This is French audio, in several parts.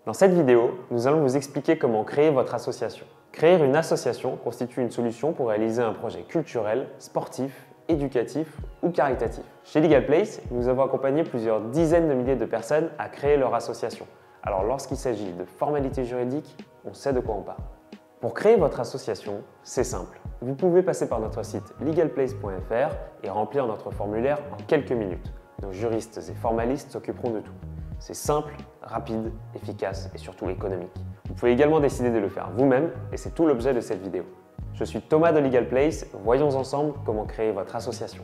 Dans cette vidéo, nous allons vous expliquer comment créer votre association. Créer une association constitue une solution pour réaliser un projet culturel, sportif, éducatif ou caritatif. Chez Legal Place, nous avons accompagné plusieurs dizaines de milliers de personnes à créer leur association. Alors lorsqu'il s'agit de formalités juridiques, on sait de quoi on parle. Pour créer votre association, c'est simple. Vous pouvez passer par notre site legalplace.fr et remplir notre formulaire en quelques minutes. Nos juristes et formalistes s'occuperont de tout. C'est simple, rapide, efficace et surtout économique. Vous pouvez également décider de le faire vous-même et c'est tout l'objet de cette vidéo. Je suis Thomas de Legal Place, voyons ensemble comment créer votre association.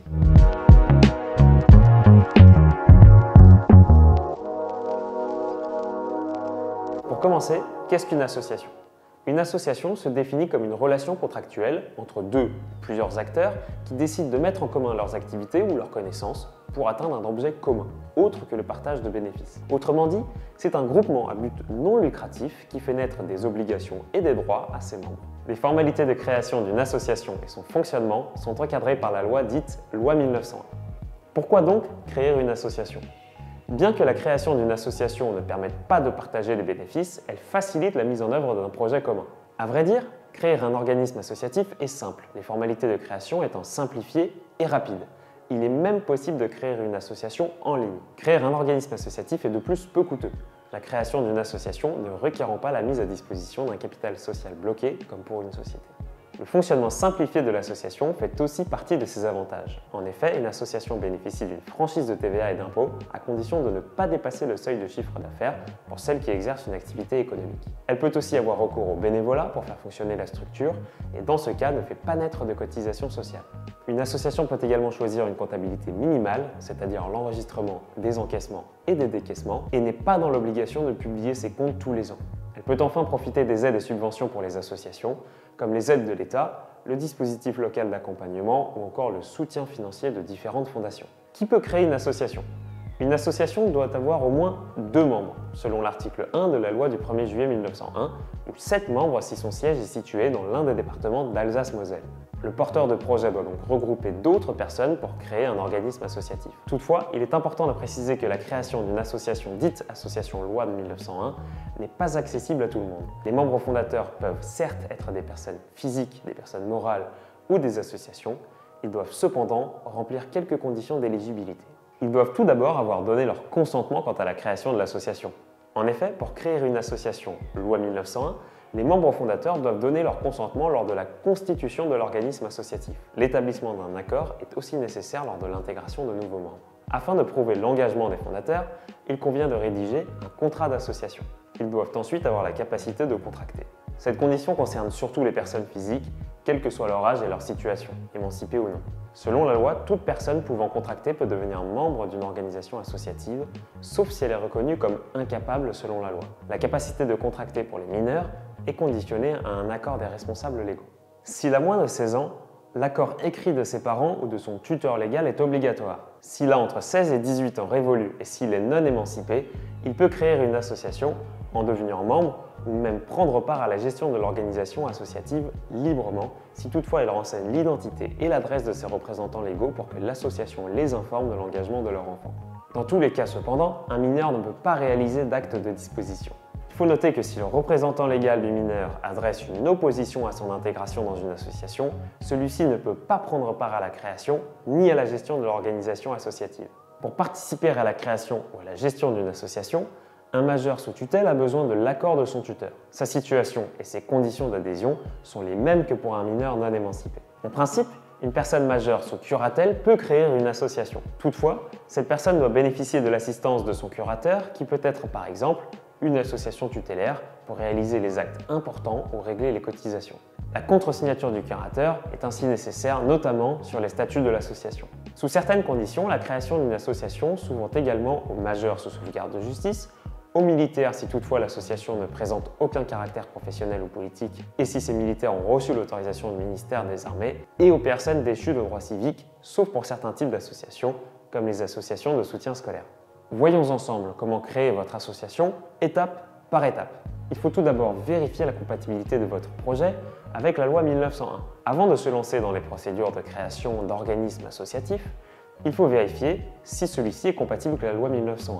Pour commencer, qu'est-ce qu'une association ? Une association se définit comme une relation contractuelle entre deux ou plusieurs acteurs qui décident de mettre en commun leurs activités ou leurs connaissances pour atteindre un objet commun, autre que le partage de bénéfices. Autrement dit, c'est un groupement à but non lucratif qui fait naître des obligations et des droits à ses membres. Les formalités de création d'une association et son fonctionnement sont encadrées par la loi dite Loi 1901. Pourquoi donc créer une association ? Bien que la création d'une association ne permette pas de partager les bénéfices, elle facilite la mise en œuvre d'un projet commun. À vrai dire, créer un organisme associatif est simple, les formalités de création étant simplifiées et rapides. Il est même possible de créer une association en ligne. Créer un organisme associatif est de plus peu coûteux, la création d'une association ne requérant pas la mise à disposition d'un capital social bloqué comme pour une société. Le fonctionnement simplifié de l'association fait aussi partie de ses avantages. En effet, une association bénéficie d'une franchise de TVA et d'impôts à condition de ne pas dépasser le seuil de chiffre d'affaires pour celles qui exercent une activité économique. Elle peut aussi avoir recours au bénévolat pour faire fonctionner la structure et dans ce cas ne fait pas naître de cotisation sociale. Une association peut également choisir une comptabilité minimale, c'est-à-dire l'enregistrement des encaissements et des décaissements, et n'est pas dans l'obligation de publier ses comptes tous les ans. Elle peut enfin profiter des aides et subventions pour les associations, comme les aides de l'État, le dispositif local d'accompagnement ou encore le soutien financier de différentes fondations. Qui peut créer une association ? Une association doit avoir au moins 2 membres, selon l'article 1 de la loi du 1er juillet 1901, ou 7 membres si son siège est situé dans l'un des départements d'Alsace-Moselle. Le porteur de projet doit donc regrouper d'autres personnes pour créer un organisme associatif. Toutefois, il est important de préciser que la création d'une association dite association loi de 1901 n'est pas accessible à tout le monde. Les membres fondateurs peuvent certes être des personnes physiques, des personnes morales ou des associations, ils doivent cependant remplir quelques conditions d'éligibilité. Ils doivent tout d'abord avoir donné leur consentement quant à la création de l'association. En effet, pour créer une association loi 1901, les membres fondateurs doivent donner leur consentement lors de la constitution de l'organisme associatif. L'établissement d'un accord est aussi nécessaire lors de l'intégration de nouveaux membres. Afin de prouver l'engagement des fondateurs, il convient de rédiger un contrat d'association. Ils doivent ensuite avoir la capacité de contracter. Cette condition concerne surtout les personnes physiques, quel que soit leur âge et leur situation, émancipées ou non. Selon la loi, toute personne pouvant contracter peut devenir membre d'une organisation associative, sauf si elle est reconnue comme incapable selon la loi. La capacité de contracter pour les mineurs est conditionnée à un accord des responsables légaux. S'il a moins de 16 ans, l'accord écrit de ses parents ou de son tuteur légal est obligatoire. S'il a entre 16 et 18 ans révolus et s'il est non émancipé, il peut créer une association, en devenir membre ou même prendre part à la gestion de l'organisation associative librement, si toutefois il renseigne l'identité et l'adresse de ses représentants légaux pour que l'association les informe de l'engagement de leur enfant. Dans tous les cas cependant, un mineur ne peut pas réaliser d'acte de disposition. Il faut noter que si le représentant légal du mineur adresse une opposition à son intégration dans une association, celui-ci ne peut pas prendre part à la création ni à la gestion de l'organisation associative. Pour participer à la création ou à la gestion d'une association, un majeur sous tutelle a besoin de l'accord de son tuteur. Sa situation et ses conditions d'adhésion sont les mêmes que pour un mineur non émancipé. En principe, une personne majeure sous curatelle peut créer une association. Toutefois, cette personne doit bénéficier de l'assistance de son curateur qui peut être par exemple une association tutélaire pour réaliser les actes importants ou régler les cotisations. La contre-signature du curateur est ainsi nécessaire, notamment sur les statuts de l'association. Sous certaines conditions, la création d'une association s'ouvre également aux majeurs sous sauvegarde de justice, aux militaires si toutefois l'association ne présente aucun caractère professionnel ou politique et si ces militaires ont reçu l'autorisation du ministère des Armées, et aux personnes déchues de droits civiques, sauf pour certains types d'associations, comme les associations de soutien scolaire. Voyons ensemble comment créer votre association étape par étape. Il faut tout d'abord vérifier la compatibilité de votre projet avec la loi 1901. Avant de se lancer dans les procédures de création d'organismes associatifs, il faut vérifier si celui-ci est compatible avec la loi 1901.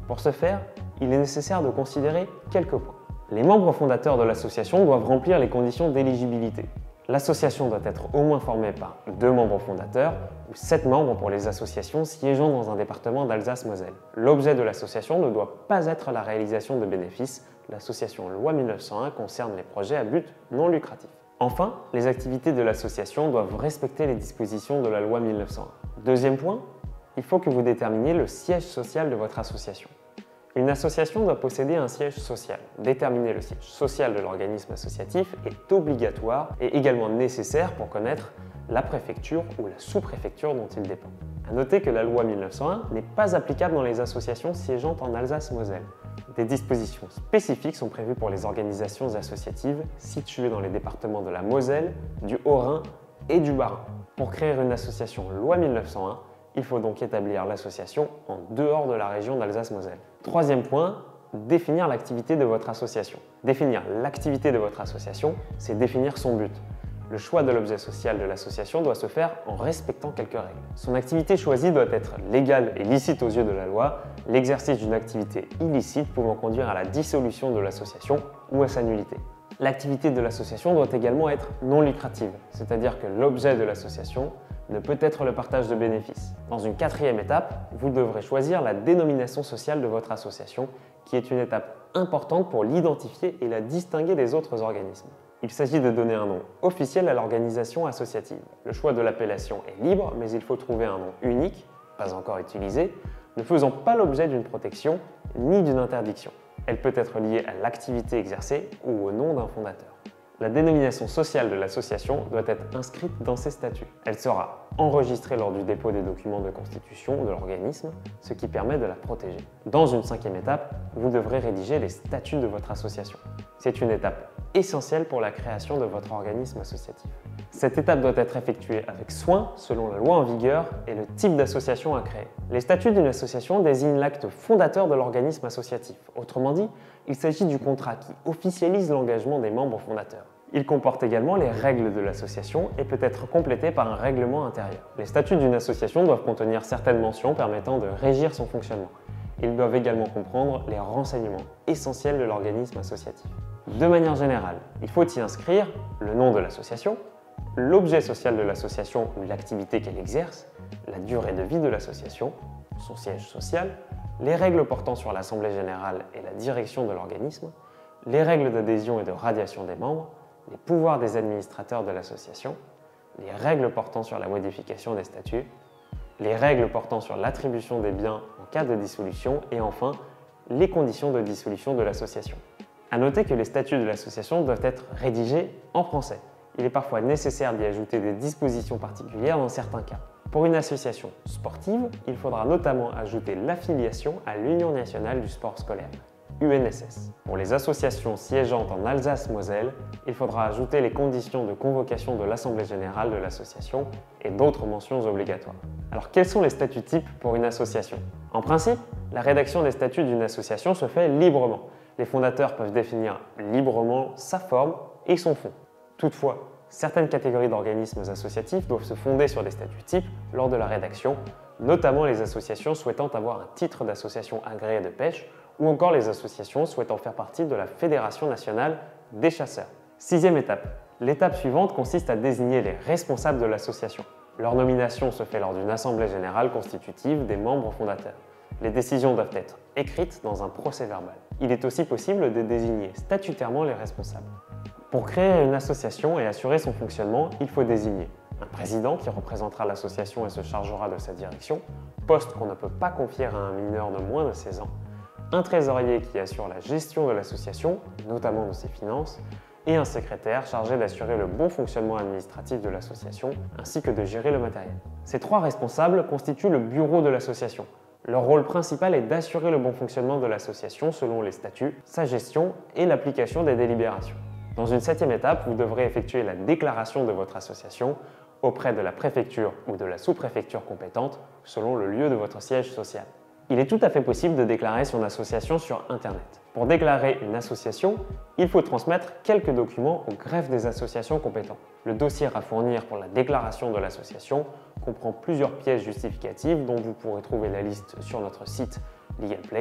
Pour ce faire, il est nécessaire de considérer quelques points. Les membres fondateurs de l'association doivent remplir les conditions d'éligibilité. L'association doit être au moins formée par 2 membres fondateurs ou 7 membres pour les associations siégeant dans un département d'Alsace-Moselle. L'objet de l'association ne doit pas être la réalisation de bénéfices. L'association Loi 1901 concerne les projets à but non lucratif. Enfin, les activités de l'association doivent respecter les dispositions de la Loi 1901. Deuxième point, il faut que vous déterminiez le siège social de votre association. Une association doit posséder un siège social. Déterminer le siège social de l'organisme associatif est obligatoire et également nécessaire pour connaître la préfecture ou la sous-préfecture dont il dépend. A noter que la loi 1901 n'est pas applicable dans les associations siégeant en Alsace-Moselle. Des dispositions spécifiques sont prévues pour les organisations associatives situées dans les départements de la Moselle, du Haut-Rhin et du Bas-Rhin. Pour créer une association loi 1901, il faut donc établir l'association en dehors de la région d'Alsace-Moselle. Troisième point, définir l'activité de votre association. Définir l'activité de votre association, c'est définir son but. Le choix de l'objet social de l'association doit se faire en respectant quelques règles. Son activité choisie doit être légale et licite aux yeux de la loi, l'exercice d'une activité illicite pouvant conduire à la dissolution de l'association ou à sa nullité. L'activité de l'association doit également être non lucrative, c'est-à-dire que l'objet de l'association ne peut être le partage de bénéfices. Dans une 4e étape, vous devrez choisir la dénomination sociale de votre association, qui est une étape importante pour l'identifier et la distinguer des autres organismes. Il s'agit de donner un nom officiel à l'organisation associative. Le choix de l'appellation est libre, mais il faut trouver un nom unique, pas encore utilisé, ne faisant pas l'objet d'une protection ni d'une interdiction. Elle peut être liée à l'activité exercée ou au nom d'un fondateur. La dénomination sociale de l'association doit être inscrite dans ses statuts. Elle sera enregistrée lors du dépôt des documents de constitution de l'organisme, ce qui permet de la protéger. Dans une 5e étape, vous devrez rédiger les statuts de votre association. C'est une étape essentielle pour la création de votre organisme associatif. Cette étape doit être effectuée avec soin selon la loi en vigueur et le type d'association à créer. Les statuts d'une association désignent l'acte fondateur de l'organisme associatif. Autrement dit, il s'agit du contrat qui officialise l'engagement des membres fondateurs. Il comporte également les règles de l'association et peut être complété par un règlement intérieur. Les statuts d'une association doivent contenir certaines mentions permettant de régir son fonctionnement. Ils doivent également comprendre les renseignements essentiels de l'organisme associatif. De manière générale, il faut y inscrire le nom de l'association, l'objet social de l'association ou l'activité qu'elle exerce, la durée de vie de l'association, son siège social, les règles portant sur l'assemblée générale et la direction de l'organisme, les règles d'adhésion et de radiation des membres, les pouvoirs des administrateurs de l'association, les règles portant sur la modification des statuts, les règles portant sur l'attribution des biens en cas de dissolution et enfin, les conditions de dissolution de l'association. A noter que les statuts de l'association doivent être rédigés en français. Il est parfois nécessaire d'y ajouter des dispositions particulières dans certains cas. Pour une association sportive, il faudra notamment ajouter l'affiliation à l'Union nationale du sport scolaire, UNSS. Pour les associations siégeant en Alsace-Moselle, il faudra ajouter les conditions de convocation de l'Assemblée générale de l'association et d'autres mentions obligatoires. Alors quels sont les statuts types pour une association? En principe, la rédaction des statuts d'une association se fait librement. Les fondateurs peuvent définir librement sa forme et son fond. Toutefois, certaines catégories d'organismes associatifs doivent se fonder sur des statuts types lors de la rédaction, notamment les associations souhaitant avoir un titre d'association agréée de pêche ou encore les associations souhaitant faire partie de la Fédération nationale des chasseurs. 6e étape. L'étape suivante consiste à désigner les responsables de l'association. Leur nomination se fait lors d'une assemblée générale constitutive des membres fondateurs. Les décisions doivent être écrites dans un procès-verbal. Il est aussi possible de désigner statutairement les responsables. Pour créer une association et assurer son fonctionnement, il faut désigner un président qui représentera l'association et se chargera de sa direction, poste qu'on ne peut pas confier à un mineur de moins de 16 ans, un trésorier qui assure la gestion de l'association, notamment de ses finances, et un secrétaire chargé d'assurer le bon fonctionnement administratif de l'association, ainsi que de gérer le matériel. Ces 3 responsables constituent le bureau de l'association. Leur rôle principal est d'assurer le bon fonctionnement de l'association selon les statuts, sa gestion et l'application des délibérations. Dans une 7e étape, vous devrez effectuer la déclaration de votre association auprès de la préfecture ou de la sous-préfecture compétente selon le lieu de votre siège social. Il est tout à fait possible de déclarer son association sur Internet. Pour déclarer une association, il faut transmettre quelques documents au greffe des associations compétentes. Le dossier à fournir pour la déclaration de l'association comprend plusieurs pièces justificatives dont vous pourrez trouver la liste sur notre site Legal Place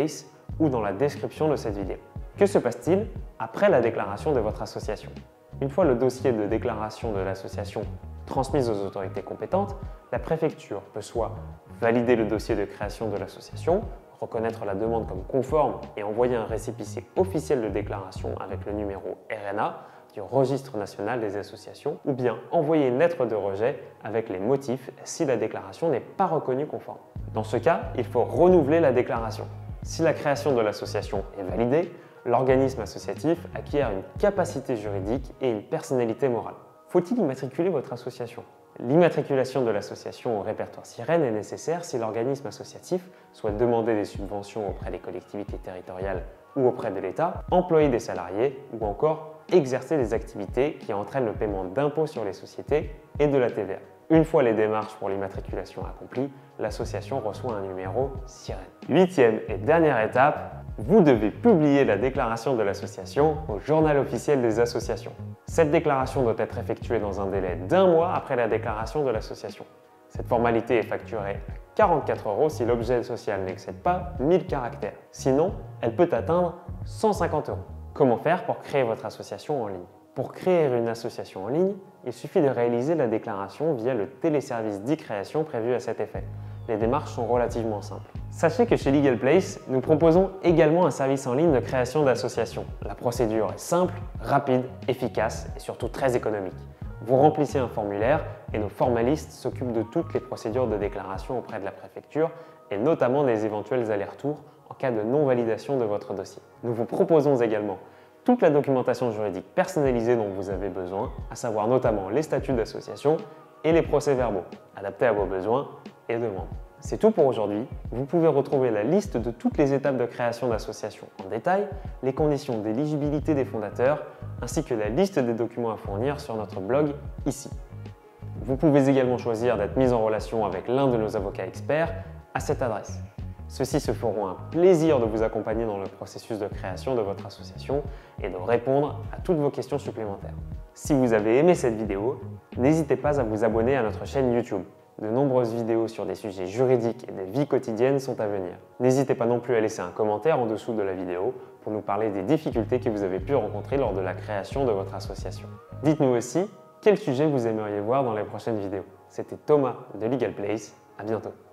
ou dans la description de cette vidéo. Que se passe-t-il après la déclaration de votre association? Une fois le dossier de déclaration de l'association transmis aux autorités compétentes, la préfecture peut soit valider le dossier de création de l'association, reconnaître la demande comme conforme et envoyer un récépissé officiel de déclaration avec le numéro RNA du Registre national des associations, ou bien envoyer une lettre de rejet avec les motifs si la déclaration n'est pas reconnue conforme. Dans ce cas, il faut renouveler la déclaration. Si la création de l'association est validée, l'organisme associatif acquiert une capacité juridique et une personnalité morale. Faut-il immatriculer votre association? L'immatriculation de l'association au répertoire SIREN est nécessaire si l'organisme associatif souhaite demander des subventions auprès des collectivités territoriales ou auprès de l'État, employer des salariés ou encore exercer des activités qui entraînent le paiement d'impôts sur les sociétés et de la TVA. Une fois les démarches pour l'immatriculation accomplies, l'association reçoit un numéro SIREN. Huitième et dernière étape, vous devez publier la déclaration de l'association au journal officiel des associations. Cette déclaration doit être effectuée dans un délai d'1 mois après la déclaration de l'association. Cette formalité est facturée à 44 € si l'objet social n'excède pas 1000 caractères. Sinon, elle peut atteindre 150 €. Comment faire pour créer votre association en ligne? Pour créer une association en ligne, il suffit de réaliser la déclaration via le téléservice d'e-création prévu à cet effet. Les démarches sont relativement simples. Sachez que chez Legal Place, nous proposons également un service en ligne de création d'association. La procédure est simple, rapide, efficace et surtout très économique. Vous remplissez un formulaire et nos formalistes s'occupent de toutes les procédures de déclaration auprès de la préfecture et notamment des éventuels allers-retours en cas de non-validation de votre dossier. Nous vous proposons également toute la documentation juridique personnalisée dont vous avez besoin, à savoir notamment les statuts d'association et les procès-verbaux, adaptés à vos besoins et demandes. C'est tout pour aujourd'hui. Vous pouvez retrouver la liste de toutes les étapes de création d'association en détail, les conditions d'éligibilité des fondateurs, ainsi que la liste des documents à fournir sur notre blog ici. Vous pouvez également choisir d'être mis en relation avec l'un de nos avocats experts à cette adresse. Ceux-ci se feront un plaisir de vous accompagner dans le processus de création de votre association et de répondre à toutes vos questions supplémentaires. Si vous avez aimé cette vidéo, n'hésitez pas à vous abonner à notre chaîne YouTube. De nombreuses vidéos sur des sujets juridiques et des vies quotidiennes sont à venir. N'hésitez pas non plus à laisser un commentaire en dessous de la vidéo pour nous parler des difficultés que vous avez pu rencontrer lors de la création de votre association. Dites-nous aussi quel sujet vous aimeriez voir dans les prochaines vidéos. C'était Thomas de Legal Place, à bientôt.